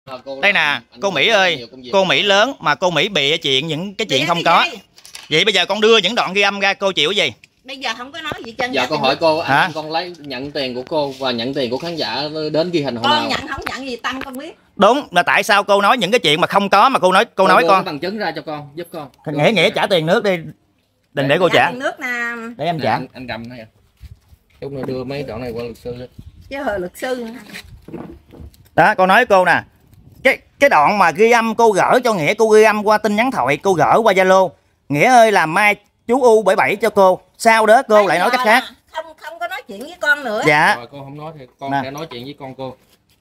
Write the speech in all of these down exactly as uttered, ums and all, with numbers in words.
Đây nè, cô Mỹ ơi, cô Mỹ lớn mà cô Mỹ bịa chuyện những cái chuyện không có. Vậy bây giờ con đưa những đoạn ghi âm ra, cô chịu gì? Bây giờ không có nói gì trên. Giờ con hỏi cô, anh, anh con lấy nhận tiền của cô và nhận tiền của khán giả đến ghi hình hồi con nào? Con nhận không nhận gì Tâm con biết. Đúng, là tại sao cô nói những cái chuyện mà không có mà cô nói cô, cô nói con. Bằng chứng ra cho con, giúp con. Nghĩa nghĩa trả tiền nước đi. Đừng để cô trả. Tiền nước nè. Để em trả. Anh, anh cầm này. Lúc nào đưa mấy đoạn này qua luật sư đó. Chứ hồi luật sư. Đó, cô nói cô nè. Cái cái đoạn mà ghi âm cô gửi cho Nghĩa, cô ghi âm qua tin nhắn thoại, cô gửi qua Zalo. Nghĩa ơi làm mai chú U bảy bảy cho cô. Sau đó cô Bây lại nói cách khác. Không không có nói chuyện với con nữa. Dạ. Rồi cô không nói thì con nè. sẽ nói chuyện với con cô.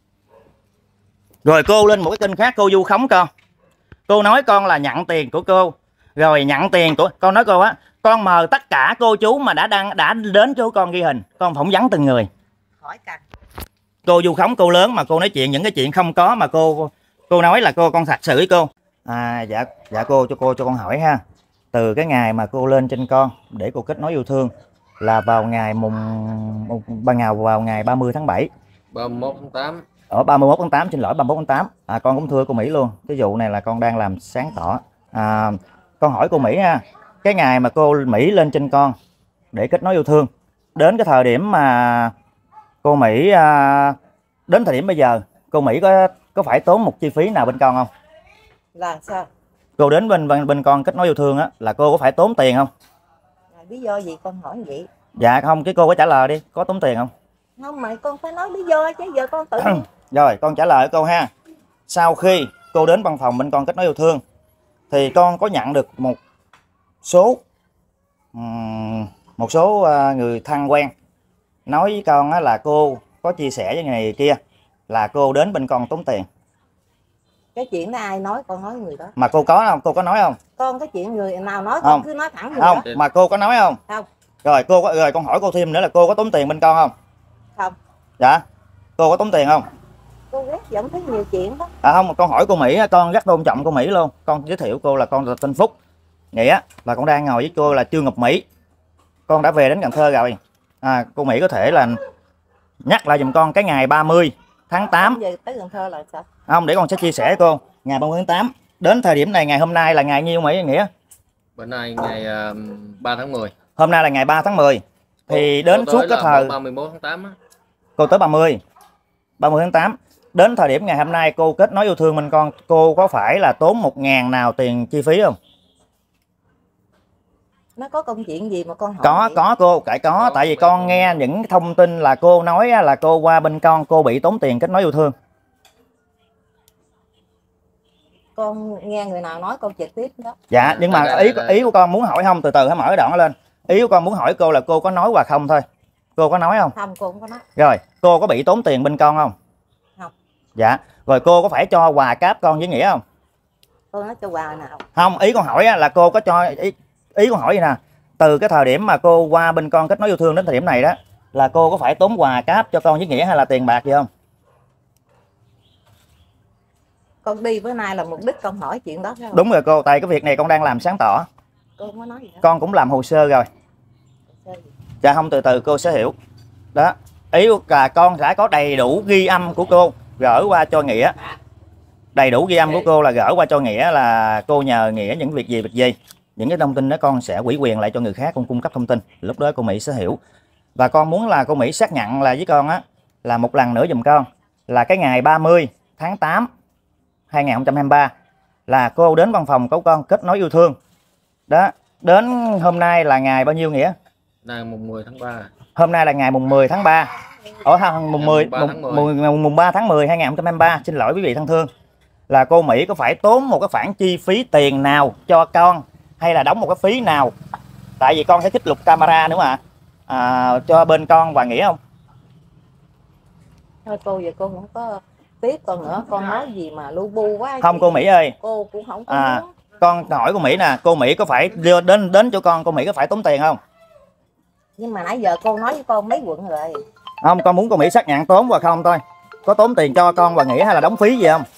Rồi cô lên một cái kênh khác cô vu khống con. Cô nói con là nhận tiền của cô. Rồi nhận tiền của con nói cô á, con mời tất cả cô chú mà đã đăng đã đến chỗ con ghi hình, con phỏng vấn từng người. Khỏi cần. Cô vu khống cô lớn mà cô nói chuyện những cái chuyện không có mà cô cô nói là cô con thật sự với cô. À dạ dạ cô cho cô cho con hỏi ha. Từ cái ngày mà cô lên trên con để cô kết nối yêu thương là vào ngày mùng ba ngày vào ngày ba mươi tháng bảy. ba mươi mốt tháng tám. Ở ba mươi mốt tháng tám, xin lỗi ba mươi mốt tháng tám. À con cũng thưa cô Mỹ luôn. Cái vụ này là con đang làm sáng tỏ. À con hỏi cô Mỹ ha. Cái ngày mà cô Mỹ lên trên con để kết nối yêu thương, đến cái thời điểm mà cô Mỹ à, đến thời điểm bây giờ cô Mỹ có có phải tốn một chi phí nào bên con không? Là sao? Cô đến bên bên, bên con kết nối yêu thương á là cô có phải tốn tiền không? Là lý do gì con hỏi vậy? Dạ không, cái cô có trả lời đi, có tốn tiền không? Không mày con phải nói lý do chứ giờ con tự. Rồi con trả lời cô ha. Sau khi cô đến văn phòng bên con kết nối yêu thương thì con có nhận được một số um, một số uh, người thân quen nói với con á, là cô có chia sẻ với người này kia là cô đến bên con tốn tiền. Cái chuyện đó ai nói con nói người đó. Mà cô có không? Cô có nói không? Con cái chuyện người nào nói con không. cứ nói thẳng người không. đó. Mà cô có nói không? Không. Rồi cô có, rồi con hỏi cô thêm nữa là cô có tốn tiền bên con không? Không. Dạ. Cô có tốn tiền không? Cô ghét giọng thấy nhiều chuyện đó. À không, con hỏi cô Mỹ, con rất tôn trọng cô Mỹ luôn. Con giới thiệu cô là con là tên Phúc. Nghĩa là con đang ngồi với cô là Trương Ngọc Mỹ. Con đã về đến Cần Thơ rồi. À, cô Mỹ có thể là nhắc lại giùm con cái ngày ba mươi tháng tám. Về tới Cần Thơ là sao? Không, để con sẽ chia sẻ với cô. Ngày ba mươi tháng tám. Đến thời điểm này ngày hôm nay là ngày nhiêu Mỹ Nghĩa? Bữa nay ngày uh, ba tháng mười. Hôm nay là ngày ba tháng mười. Thì đến suốt cái thời ba mươi mốt tháng tám á. Cô tới ba mươi. ba mươi tháng tám. Đến thời điểm ngày hôm nay cô kết nối yêu thương bên con, cô có phải là tốn một ngàn nào tiền chi phí không? Nó có công chuyện gì mà con hỏi? Có, vậy? Có cô, cãi có, có. Tại vì con nghe những thông tin là cô nói là cô qua bên con, cô bị tốn tiền kết nối yêu thương. Con nghe người nào nói con trực tiếp đó. Dạ, nhưng mà ý ý của con muốn hỏi không, từ từ hãy mở cái đoạn lên. Ý của con muốn hỏi cô là cô có nói hoặc không thôi. Cô có nói không? Không, cô không có nói. Rồi, cô có bị tốn tiền bên con không? Không. Dạ, rồi cô có phải cho quà cáp con với Nghĩa không? Cô nói cho quà nào? Không, ý con hỏi là cô có cho, ý, ý con hỏi vậy nè. Từ cái thời điểm mà cô qua bên con kết nối yêu thương đến thời điểm này đó, là cô có phải tốn quà cáp cho con với Nghĩa hay là tiền bạc gì không? Con đi bữa nay là mục đích con hỏi chuyện đó không? Đúng rồi cô, tại cái việc này con đang làm sáng tỏ. Cô không có nói gì đó. Con cũng làm hồ sơ rồi. Hồ sơ gì? Dạ không, từ từ cô sẽ hiểu. Đó, ý là con đã có đầy đủ ghi âm của cô gửi qua cho Nghĩa. Đầy đủ ghi âm của cô là gửi qua cho Nghĩa là cô nhờ Nghĩa những việc gì việc gì. Những cái thông tin đó con sẽ ủy quyền lại cho người khác, con cung cấp thông tin. Lúc đó cô Mỹ sẽ hiểu. Và con muốn là cô Mỹ xác nhận là với con á, là một lần nữa giùm con là cái ngày ba mươi tháng tám hai nghìn không trăm hai mươi ba là cô đến văn phòng của con kết nối yêu thương. Đó, đến hôm nay là ngày bao nhiêu Nghĩa? Nay mùng mười tháng ba. Hôm nay là ngày mùng mười tháng ba. Ở mùng mười mùng, mùng, mùng ba tháng mười hai nghìn không trăm hai mươi ba, xin lỗi quý vị thân thương. Là cô Mỹ có phải tốn một cái khoản chi phí tiền nào cho con hay là đóng một cái phí nào? Tại vì con sẽ trích lục camera nữa mà. À, cho bên con và Nghĩa không? Thôi cô giờ cô không có tiếp con nữa, con nói gì mà lu bu quá. Không cô Mỹ ơi. Cô cũng không có à, muốn. Con hỏi cô Mỹ nè, cô Mỹ có phải đưa đến đến chỗ con, cô Mỹ có phải tốn tiền không? Nhưng mà nãy giờ cô nói với con mấy quận rồi. Không, con muốn cô Mỹ xác nhận tốn hoặc không thôi. Có tốn tiền cho con và Nghĩa hay là đóng phí gì không?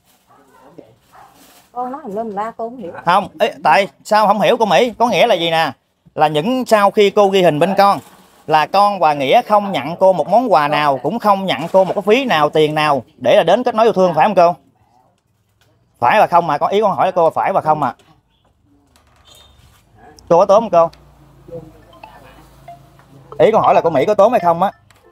Con nói lên la cô không hiểu. Không, ý, tại sao không hiểu cô Mỹ? Có nghĩa là gì nè? Là những sau khi cô ghi hình bên con là con và Nghĩa không nhận cô một món quà nào, cũng không nhận cô một cái phí nào, tiền nào để là đến kết nối yêu thương, phải không cô? Phải và không mà, con ý con hỏi là cô phải và không mà. Cô có tốn không cô? Ý con hỏi là cô Mỹ có tốn hay không á.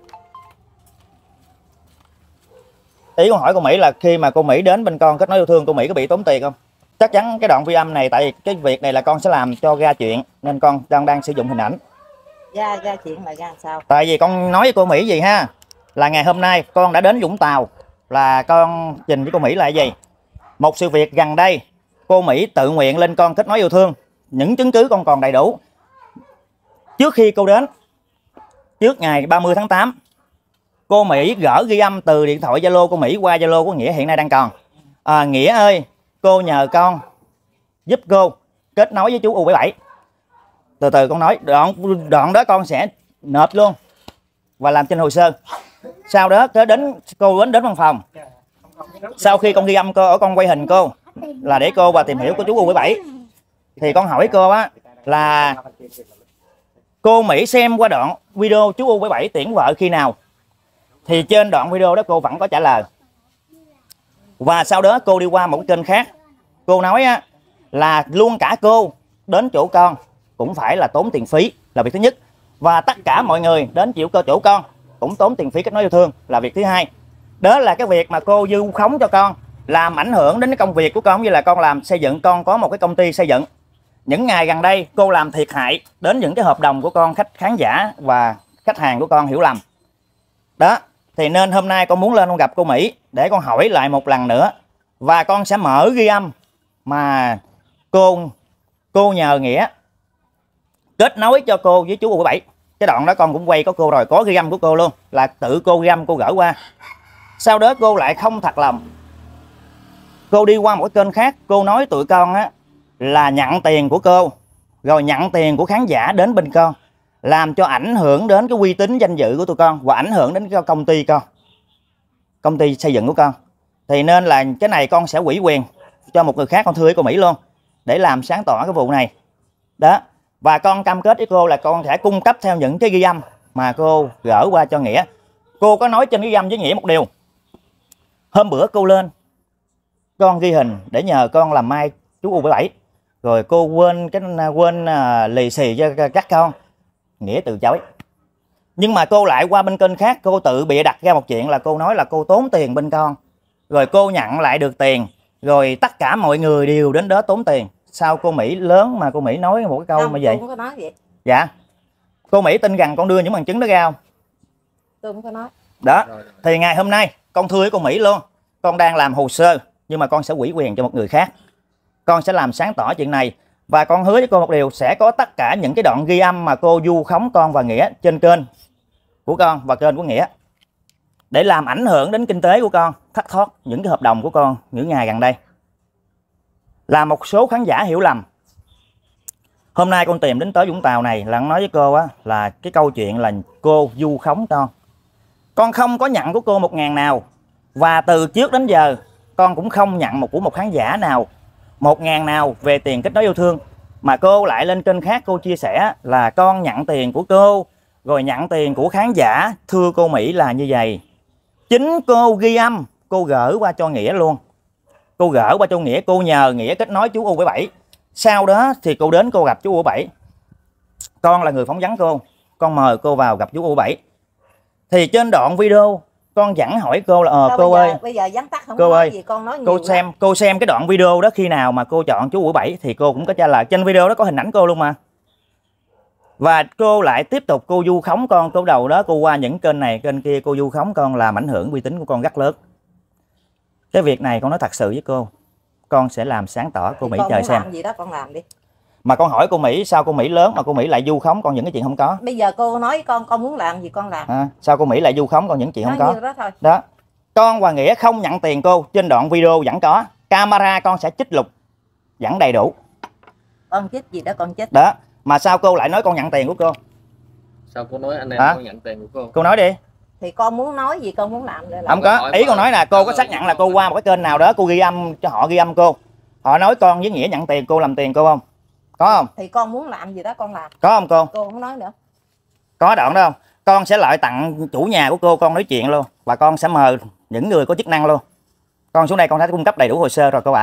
Ý con hỏi cô Mỹ là khi mà cô Mỹ đến bên con kết nối yêu thương, cô Mỹ có bị tốn tiền không? Chắc chắn cái đoạn ghi âm này, tại vì cái việc này là con sẽ làm cho ra chuyện nên con đang đang sử dụng hình ảnh. Ra ra chuyện là ra sao? Tại vì con nói với cô Mỹ gì ha, là ngày hôm nay con đã đến Vũng Tàu, là con trình với cô Mỹ là gì? Một sự việc gần đây cô Mỹ tự nguyện lên con kết nối yêu thương, những chứng cứ con còn đầy đủ. Trước khi cô đến, trước ngày ba mươi tháng tám, cô Mỹ gỡ ghi âm từ điện thoại Zalo cô Mỹ qua Zalo của Nghĩa hiện nay đang còn. À, Nghĩa ơi, cô nhờ con giúp cô kết nối với chú U bảy bảy. Từ từ con nói, đoạn đoạn đó con sẽ nộp luôn và làm trên hồ sơ. Sau đó tới đến cô đến đến văn phòng. Sau khi con ghi âm cô ở con quay hình cô là để cô và tìm hiểu của chú U bảy bảy. Thì con hỏi cô á là cô Mỹ xem qua đoạn video chú U bảy bảy tiễn vợ khi nào? Thì trên đoạn video đó cô vẫn có trả lời. Và sau đó cô đi qua một kênh khác. Cô nói á, là luôn cả cô đến chỗ con cũng phải là tốn tiền phí là việc thứ nhất. Và tất cả mọi người đến chịu cơ chỗ con cũng tốn tiền phí kết nối yêu thương là việc thứ hai. Đó là cái việc mà cô vu khống cho con, làm ảnh hưởng đến cái công việc của con, như là con làm xây dựng, con có một cái công ty xây dựng. Những ngày gần đây cô làm thiệt hại đến những cái hợp đồng của con, khách khán giả và khách hàng của con hiểu lầm. Đó, thì nên hôm nay con muốn lên con gặp cô Mỹ để con hỏi lại một lần nữa. Và con sẽ mở ghi âm mà cô cô nhờ Nghĩa kết nối cho cô với chú U bảy bảy. Cái đoạn đó con cũng quay có cô rồi, có ghi âm của cô luôn, là tự cô ghi âm cô gửi qua. Sau đó cô lại không thật lòng, cô đi qua một cái kênh khác, cô nói tụi con á là nhận tiền của cô, rồi nhận tiền của khán giả đến bên con, làm cho ảnh hưởng đến cái uy tín danh dự của tụi con và ảnh hưởng đến cái công ty con, công ty xây dựng của con. Thì nên là cái này con sẽ ủy quyền cho một người khác, con thưa với cô Mỹ luôn, để làm sáng tỏ cái vụ này. Đó, và con cam kết với cô là con sẽ cung cấp theo những cái ghi âm mà cô gửi qua cho Nghĩa. Cô có nói trên ghi âm với Nghĩa một điều. Hôm bữa cô lên, con ghi hình để nhờ con làm mai chú U bảy bảy, rồi cô quên cái quên uh, lì xì cho các con. Nghĩa từ chối. Nhưng mà cô lại qua bên kênh khác, cô tự bịa đặt ra một chuyện là cô nói là cô tốn tiền bên con, rồi cô nhận lại được tiền, rồi tất cả mọi người đều đến đó tốn tiền. Sao cô Mỹ lớn mà cô Mỹ nói một cái câu không, mà vậy? Tôi không có nói vậy. Dạ. Cô Mỹ tin rằng con đưa những bằng chứng đó ra không? Tôi không có nói. Đó, thì ngày hôm nay con thưa với cô Mỹ luôn, con đang làm hồ sơ nhưng mà con sẽ ủy quyền cho một người khác. Con sẽ làm sáng tỏ chuyện này. Và con hứa với cô một điều, sẽ có tất cả những cái đoạn ghi âm mà cô vu khống con và Nghĩa trên kênh của con và kênh của Nghĩa, để làm ảnh hưởng đến kinh tế của con, thất thoát những cái hợp đồng của con những ngày gần đây, là một số khán giả hiểu lầm. Hôm nay con tìm đến tới Vũng Tàu này là nói với cô á, là cái câu chuyện là cô vu khống con. Con không có nhận của cô một ngàn nào. Và từ trước đến giờ con cũng không nhận một của một khán giả nào một ngàn nào về tiền kết nối yêu thương. Mà cô lại lên kênh khác cô chia sẻ là con nhận tiền của cô, rồi nhận tiền của khán giả. Thưa cô Mỹ là như vậy. Chính cô ghi âm, cô gửi qua cho Nghĩa luôn. Cô gửi qua cho Nghĩa, cô nhờ Nghĩa kết nối chú U bảy bảy. Sau đó thì cô đến cô gặp chú U bảy bảy. Con là người phỏng vấn cô, con mời cô vào gặp chú U bảy bảy. Thì trên đoạn video con vẫn hỏi cô là ờ Đâu, cô bây ơi, giờ, bây giờ vắn tắt không cô có nói ơi, gì, con nói cô nhiều xem lắm. cô xem cái đoạn video đó khi nào mà cô chọn chú U bảy bảy thì cô cũng có trả lời. Trên video đó có hình ảnh cô luôn mà. Và cô lại tiếp tục cô vu khống con. Cô đầu đó cô qua những kênh này kênh kia, cô vu khống con, làm ảnh hưởng uy tín của con rất lớn. Cái việc này con nói thật sự với cô, con sẽ làm sáng tỏ. Cô Thì Mỹ con chờ muốn xem làm gì đó con làm đi. Mà con hỏi cô Mỹ sao cô Mỹ lớn mà cô Mỹ lại vu khống con những cái chuyện không có. Bây giờ cô nói con con muốn làm gì con làm. À, sao cô Mỹ lại vu khống con những chuyện nói không có. Như đó thôi. Đó, con và Nghĩa không nhận tiền cô. Trên đoạn video vẫn có camera, con sẽ trích lục vẫn đầy đủ. Con chích gì đó con chích. Đó, mà sao cô lại nói con nhận tiền của cô? Sao cô nói anh em Hả? con nhận tiền của cô? Cô nói đi. Thì con muốn nói gì con muốn làm để làm. Không có, ý con nói là cô có xác nhận là cô qua một cái kênh nào đó, cô ghi âm cho họ ghi âm cô. Họ nói con với Nghĩa nhận tiền, cô làm tiền cô không? Có không? Thì con muốn làm gì đó con làm. Có không cô? Cô không nói nữa. Có đoạn đó không? Con sẽ lại tặng chủ nhà của cô, con nói chuyện luôn. Và con sẽ mời những người có chức năng luôn. Con xuống đây con đã cung cấp đầy đủ hồ sơ rồi cô ạ. À.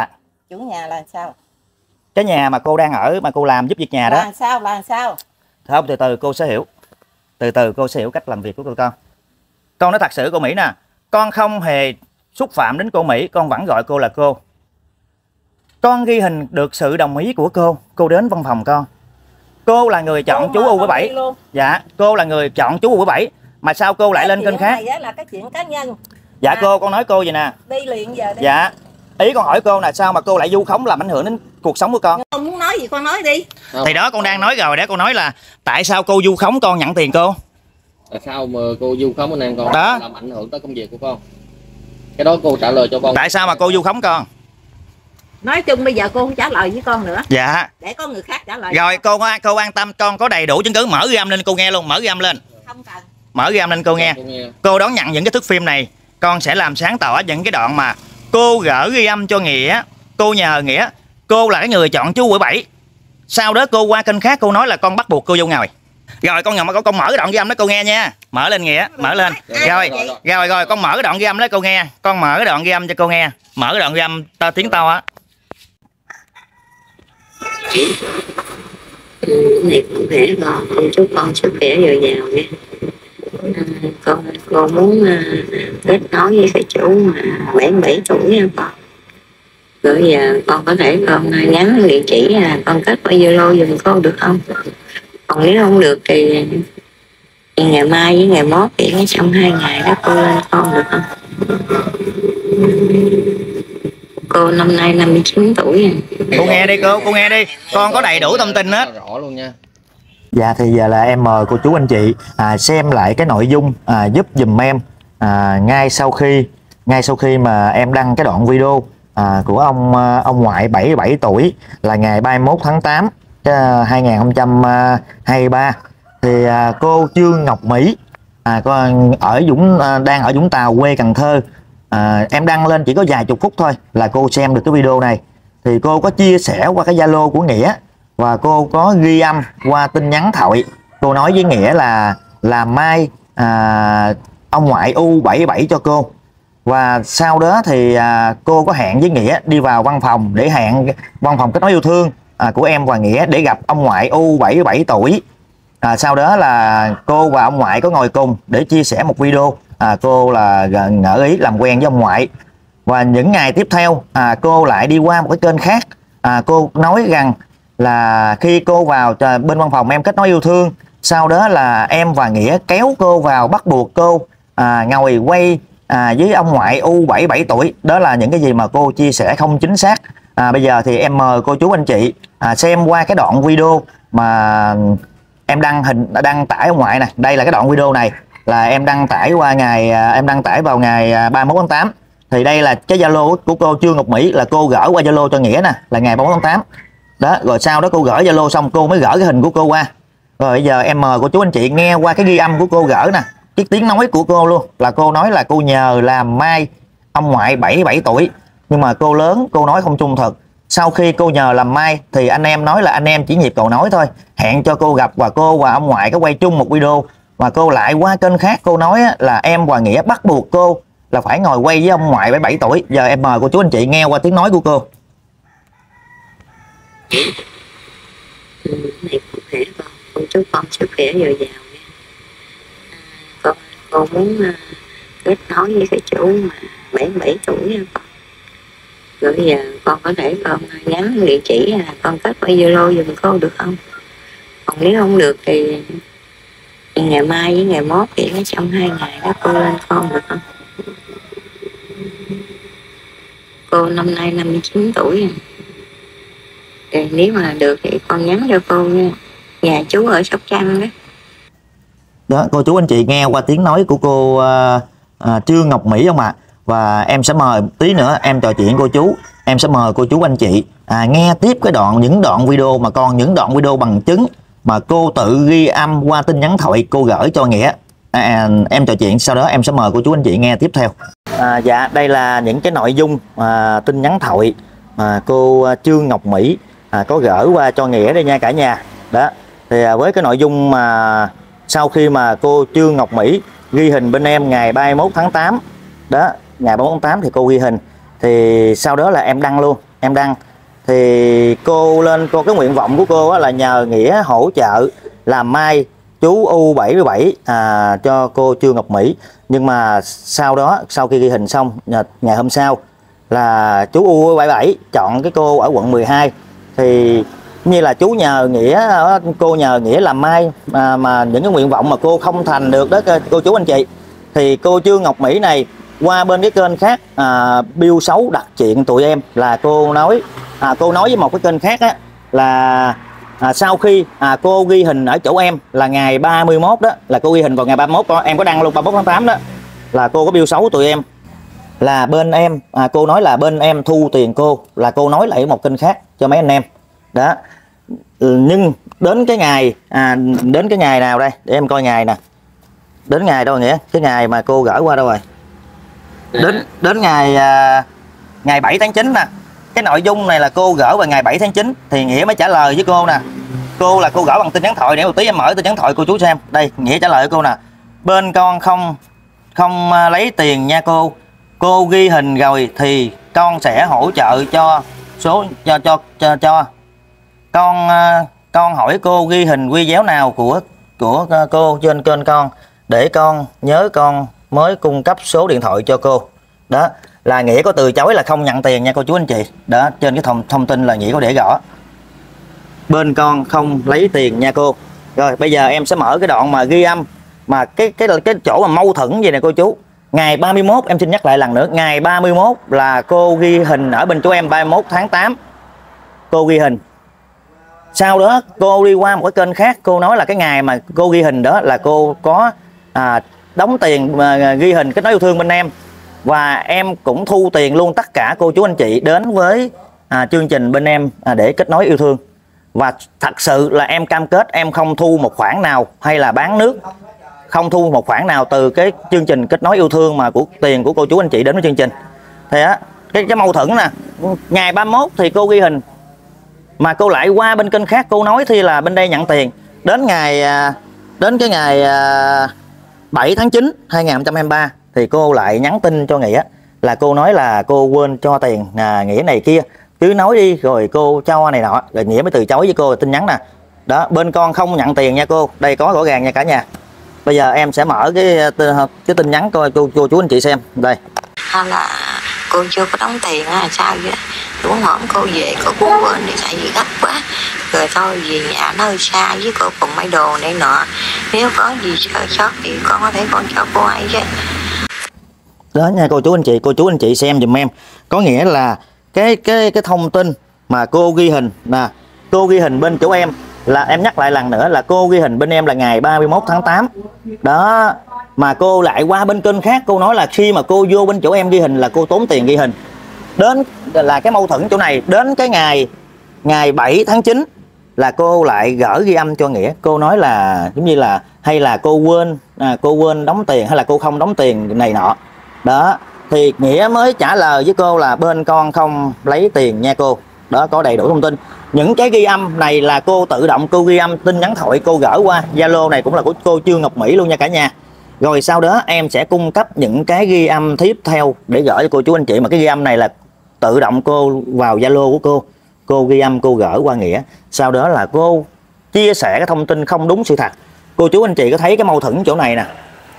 chủ nhà là sao? Cái nhà mà cô đang ở mà cô làm giúp việc nhà đó. Là sao là sao? Không, từ từ cô sẽ hiểu. Từ từ cô sẽ hiểu cách làm việc của cô con. Con nói thật sự cô Mỹ nè, con không hề xúc phạm đến cô Mỹ, con vẫn gọi cô là cô. Con ghi hình được sự đồng ý của cô, cô đến văn phòng con. Cô là người chọn chú U bảy. Dạ, cô là người chọn chú U bảy. Mà sao cô lại cái lên kênh khác? Này là cái chuyện cá nhân. Dạ à, cô, con nói cô vậy nè. Đi liền giờ đi. Dạ, ý con hỏi cô là sao mà cô lại vu khống làm ảnh hưởng đến cuộc sống của con? Con muốn nói gì con nói đi. Thì đó con đang nói rồi đó, cô nói là tại sao cô vu khống con nhận tiền cô? Tại sao mà cô vu khống anh em con đó làm ảnh hưởng tới công việc của con? Cái đó cô trả lời cho con. Tại sao mà cô vu khống con? Nói chung bây giờ cô không trả lời với con nữa. Dạ. Để có người khác trả lời. Rồi cô cô an tâm, con có đầy đủ chứng cứ, mở ghi âm lên cô nghe luôn, mở ghi âm lên. Không cần. Mở ghi âm lên cô nghe. Cô, nghe. Cô đón nhận những cái thước phim này, con sẽ làm sáng tỏ những cái đoạn mà cô gỡ ghi âm cho Nghĩa. Cô nhờ Nghĩa, cô là cái người chọn chú quỷ bảy. Sau đó cô qua kênh khác cô nói là con bắt buộc cô vô ngồi. Rồi con con, con mở cái đoạn ghi âm đó cô nghe nha. Mở lên Nghĩa, mở lên. Rồi, rồi rồi con mở cái đoạn ghi âm đó cô nghe. Con mở cái đoạn ghi âm cho cô nghe. Mở cái đoạn ghi âm to tiếng to á. Này cũng khỏe con, con chúc con sức khỏe dồi dào nha. À, con con muốn uh, kết nối với cái chú mà bảy mươi bảy tuổi nha con. Rồi giờ con có thể con nhắn địa chỉ là con kết qua Zalo giùm cô được không? Còn nếu không được thì, thì ngày mai với ngày mốt thì nó trong hai ngày đó cô lên con được không? Cô năm nay năm mươi chín tuổi rồi. Cô nghe đi cô, cô nghe đi. Con có đầy đủ thông tin hết. Rõ luôn nha. Dạ thì giờ là em mời cô chú anh chị à, xem lại cái nội dung à, giúp dùm em à, ngay sau khi ngay sau khi mà em đăng cái đoạn video à, của ông ông ngoại bảy mươi bảy tuổi là ngày ba mươi mốt tháng tám hai nghìn không trăm hai mươi ba. Thì à, cô Trương Ngọc Mỹ à, con ở Dũng à, đang ở Vũng Tàu, quê Cần Thơ. À, em đăng lên chỉ có vài chục phút thôi là cô xem được cái video này. Thì cô có chia sẻ qua cái Zalo của Nghĩa và cô có ghi âm qua tin nhắn thoại. Cô nói với Nghĩa là là mai à, ông ngoại U bảy mươi bảy cho cô. Và sau đó thì à, cô có hẹn với Nghĩa đi vào văn phòng để hẹn văn phòng kết nối yêu thương à, của em và Nghĩa để gặp ông ngoại U bảy mươi bảy tuổi. À, sau đó là cô và ông ngoại có ngồi cùng để chia sẻ một video. À, cô là ngỏ ý làm quen với ông ngoại. Và những ngày tiếp theo à, cô lại đi qua một cái kênh khác. À, cô nói rằng là khi cô vào bên văn phòng em kết nối yêu thương, sau đó là em và Nghĩa kéo cô vào bắt buộc cô à, ngồi quay à, với ông ngoại U bảy mươi bảy tuổi. Đó là những cái gì mà cô chia sẻ không chính xác. À, bây giờ thì em mời cô chú anh chị à, xem qua cái đoạn video mà em đăng hình đăng tải ông ngoại này. Đây là cái đoạn video này là em đăng tải qua ngày em đăng tải vào ngày ba mươi mốt tháng tám. Thì đây là cái Zalo của cô Trương Ngọc Mỹ, là cô gửi qua Zalo cho Nghĩa nè, là ngày ba mươi mốt tháng tám. Đó, rồi sau đó cô gửi Zalo xong cô mới gửi cái hình của cô qua. Rồi bây giờ em mời cô chú anh chị nghe qua cái ghi âm của cô gửi nè, cái tiếng nói của cô luôn. Là cô nói là cô nhờ làm mai ông ngoại bảy mươi bảy tuổi, nhưng mà cô lớn cô nói không trung thực. Sau khi cô nhờ làm mai thì anh em nói là anh em chỉ nhịp cầu nói thôi, hẹn cho cô gặp và cô và ông ngoại có quay chung một video. Mà cô lại qua kênh khác cô nói là em và Nghĩa bắt buộc cô là phải ngồi quay với ông ngoại bảy mươi bảy tuổi. Giờ em mời cô chú anh chị nghe qua tiếng nói của cô. Này cũng khỏe con, con chúc con sức khỏe dồi dào nha. À, con con muốn uh, kết nối với cái chú mà bảy mươi bảy tuổi nha con. Rồi bây giờ con có thể con nhắn địa chỉ là con kết qua Zalo giùm cô được không? Còn nếu không được thì, thì ngày mai với ngày mốt thì nó trong hai ngày đó cô lên con được không? Cô năm nay năm mươi chín tuổi rồi. Thì nếu mà được thì con nhắn cho cô nha. Nhà chú ở Sóc Trăng đó. Đó, cô chú anh chị nghe qua tiếng nói của cô uh, uh, Trương Ngọc Mỹ không ạ? À? Và em sẽ mời tí nữa em trò chuyện cô chú, em sẽ mời cô chú anh chị à, nghe tiếp cái đoạn những đoạn video mà còn những đoạn video bằng chứng mà cô tự ghi âm qua tin nhắn thoại cô gửi cho Nghĩa. À, em trò chuyện sau đó em sẽ mời cô chú anh chị nghe tiếp theo. À, dạ đây là những cái nội dung à, tin nhắn thoại mà cô Trương Ngọc Mỹ à, có gửi qua cho Nghĩa đây nha cả nhà. Đó thì à, với cái nội dung mà sau khi mà cô Trương Ngọc Mỹ ghi hình bên em ngày ba mươi mốt tháng tám đó, ngày ba mươi mốt tháng tám thì cô ghi hình, thì sau đó là em đăng luôn em đăng thì cô lên cô cái nguyện vọng của cô á, là nhờ Nghĩa hỗ trợ làm mai chú U bảy mươi bảy à, cho cô Trương Ngọc Mỹ. Nhưng mà sau đó sau khi ghi hình xong ngày, ngày hôm sau là chú U bảy mươi bảy chọn cái cô ở quận mười hai, thì như là chú nhờ Nghĩa, cô nhờ Nghĩa làm mai mà, mà những cái nguyện vọng mà cô không thành được đó cô chú anh chị, thì cô Trương Ngọc Mỹ này qua bên cái kênh khác à, bill xấu đặt chuyện tụi em, là cô nói à, cô nói với một cái kênh khác á là à, sau khi à, cô ghi hình ở chỗ em là ngày ba mươi mốt đó, là cô ghi hình vào ngày ba mươi mốt, em có đăng luôn ba mươi mốt tháng tám đó, là cô có bill xấu tụi em, là bên em à, cô nói là bên em thu tiền cô, là cô nói lại một kênh khác cho mấy anh em đó. Nhưng đến cái ngày à, đến cái ngày nào đây để em coi ngày nè, đến ngày đâu Nghĩa, cái ngày mà cô gửi qua đâu rồi, đến đến ngày à, ngày bảy tháng chín nè, cái nội dung này là cô gửi vào ngày bảy tháng chín thì Nghĩa mới trả lời với cô nè. Cô là cô gửi bằng tin nhắn thoại, để một tí em mở tin nhắn thoại cô chú xem. Đây, Nghĩa trả lời với cô nè: bên con không không lấy tiền nha cô, cô ghi hình rồi thì con sẽ hỗ trợ cho số cho cho cho, cho. con con hỏi cô ghi hình video nào của của cô trên kênh con để con nhớ con mới cung cấp số điện thoại cho cô. Đó là Nghĩa có từ chối là không nhận tiền nha cô chú anh chị. Đó, trên cái thông thông tin là Nghĩa có để rõ bên con không lấy tiền nha cô. Rồi bây giờ em sẽ mở cái đoạn mà ghi âm mà cái cái cái chỗ mà mâu thuẫn gì nè cô chú. Ngày ba mươi mốt, em xin nhắc lại lần nữa, ngày ba mươi mốt là cô ghi hình ở bên chỗ em, ba mươi mốt tháng tám cô ghi hình. Sau đó cô đi qua một cái kênh khác, cô nói là cái ngày mà cô ghi hình đó là cô có à, đóng tiền mà ghi hình Kết Nối Yêu Thương bên em, và em cũng thu tiền luôn tất cả cô chú anh chị đến với à, chương trình bên em à, để kết nối yêu thương. Và thật sự là em cam kết em không thu một khoản nào hay là bán nước, không thu một khoản nào từ cái chương trình Kết Nối Yêu Thương mà của tiền của cô chú anh chị đến với chương trình. Thì á, cái, cái mâu thuẫn nè, ngày ba mươi mốt thì cô ghi hình mà cô lại qua bên kênh khác cô nói thì là bên đây nhận tiền. Đến ngày đến cái ngày bảy tháng chín hai nghìn không trăm hai mươi ba thì cô lại nhắn tin cho Nghĩa là cô nói là cô quên cho tiền à, Nghĩa này kia, cứ nói đi rồi cô cho này nọ, rồi Nghĩa mới từ chối với cô tin nhắn nè. Đó, bên con không nhận tiền nha cô, đây có rõ ràng nha cả nhà. Bây giờ em sẽ mở cái cái tin nhắn coi cô, cô chú anh chị xem đây. Hay là cô chưa có đóng tiền hay sao vậy? Đúng hổm cô về cô cũng quên đi tại vì gấp quá. Rồi thôi về nhà nó hơi xa với cô còn mấy đồ này nọ. Nếu có gì sợ sót thì con có thể con cho cô ấy chứ. Đó nha cô chú anh chị, cô chú anh chị xem dùm em. Có nghĩa là cái cái cái thông tin mà cô ghi hình nè, cô ghi hình bên chỗ em là em nhắc lại lần nữa là cô ghi hình bên em là ngày ba mươi mốt tháng tám. Đó, mà cô lại qua bên kênh khác cô nói là khi mà cô vô bên chỗ em ghi hình là cô tốn tiền ghi hình. Đến là cái mâu thuẫn chỗ này, đến cái ngày ngày bảy tháng chín là cô lại gửi ghi âm cho Nghĩa. Cô nói là giống như là hay là cô quên à, cô quên đóng tiền hay là cô không đóng tiền này nọ. Đó, thì Nghĩa mới trả lời với cô là bên con không lấy tiền nha cô. Đó, có đầy đủ thông tin. Những cái ghi âm này là cô tự động cô ghi âm tin nhắn thoại cô gửi qua Zalo này cũng là của cô Trương Ngọc Mỹ luôn nha cả nhà. Rồi sau đó em sẽ cung cấp những cái ghi âm tiếp theo để gửi cho cô chú anh chị, mà cái ghi âm này là tự động cô vào Zalo của cô, cô ghi âm cô gửi qua Nghĩa. Sau đó là cô chia sẻ cái thông tin không đúng sự thật. Cô chú anh chị có thấy cái mâu thuẫn chỗ này nè,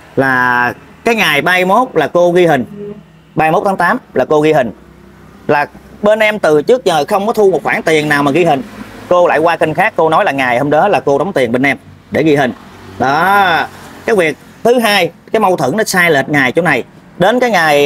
là cái ngày ba mươi mốt là cô ghi hình, ba mươi mốt tháng tám là cô ghi hình, là bên em từ trước giờ không có thu một khoản tiền nào mà ghi hình. Cô lại qua kênh khác cô nói là ngày hôm đó là cô đóng tiền bên em để ghi hình. Đó, cái việc thứ hai, cái mâu thuẫn nó sai lệch ngày chỗ này. Đến cái ngày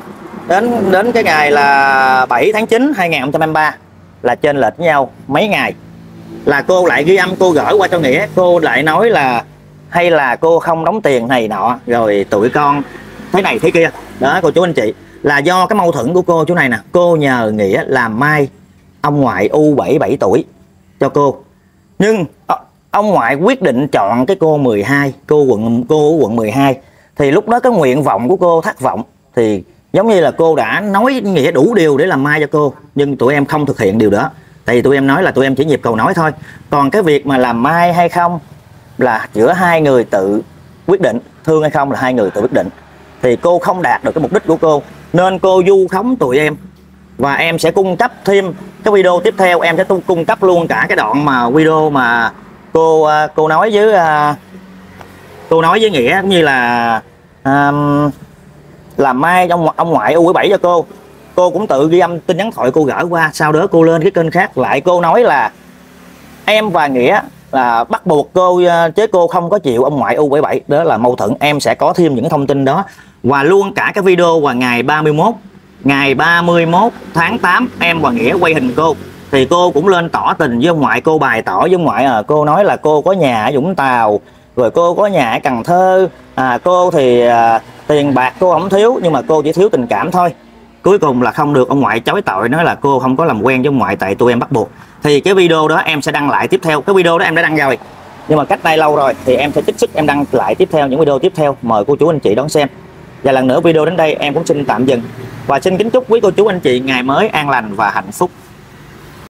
đến đến cái ngày là bảy tháng chín hai nghìn không trăm hai mươi ba là chênh lệch với nhau mấy ngày, là cô lại ghi âm cô gửi qua cho Nghĩa. Cô lại nói là hay là cô không đóng tiền này nọ, rồi tụi con thế này thế kia. Đó cô chú anh chị, là do cái mâu thuẫn của cô chỗ này nè. Cô nhờ Nghĩa làm mai ông ngoại U bảy mươi bảy tuổi cho cô, nhưng ông ngoại quyết định chọn cái cô mười hai, cô quận cô ở quận mười hai. Thì lúc đó cái nguyện vọng của cô thất vọng, thì giống như là cô đã nói Nghĩa đủ điều để làm mai cho cô, nhưng tụi em không thực hiện điều đó. Tại vì tụi em nói là tụi em chỉ nhịp cầu nói thôi, còn cái việc mà làm mai hay không là giữa hai người tự quyết định, thương hay không là hai người tự quyết định. Thì cô không đạt được cái mục đích của cô, nên cô vu khống tụi em Và em sẽ cung cấp thêm cái video tiếp theo, em sẽ cung cấp luôn cả cái đoạn mà video mà cô cô nói với cô nói với Nghĩa, cũng như là um, làm mai ông ông ngoại U bảy bảy cho cô. Cô cũng tự ghi âm tin nhắn thoại cô gửi qua, sau đó cô lên cái kênh khác lại cô nói là em và Nghĩa là bắt buộc cô, chứ cô không có chịu ông ngoại U bảy bảy, đó là mâu thuẫn. Em sẽ có thêm những cái thông tin đó và luôn cả cái video và ngày ba mươi mốt ngày ba mươi mốt tháng tám em và Nghĩa quay hình cô, thì cô cũng lên tỏ tình với ông ngoại. Cô bày tỏ với ông ngoại, à, cô nói là cô có nhà ở Vũng Tàu, rồi cô có nhà ở Cần Thơ, à, cô thì à, tiền bạc cô không thiếu, nhưng mà cô chỉ thiếu tình cảm thôi. Cuối cùng là không được ông ngoại chối tội, nói là cô không có làm quen với ông ngoại tại tụi em bắt buộc. Thì cái video đó em sẽ đăng lại tiếp theo. Cái video đó em đã đăng rồi, nhưng mà cách đây lâu rồi, thì em sẽ trích xuất em đăng lại tiếp theo những video tiếp theo. Mời cô chú anh chị đón xem. Và lần nữa video đến đây em cũng xin tạm dừng và xin kính chúc quý cô chú anh chị ngày mới an lành và hạnh phúc.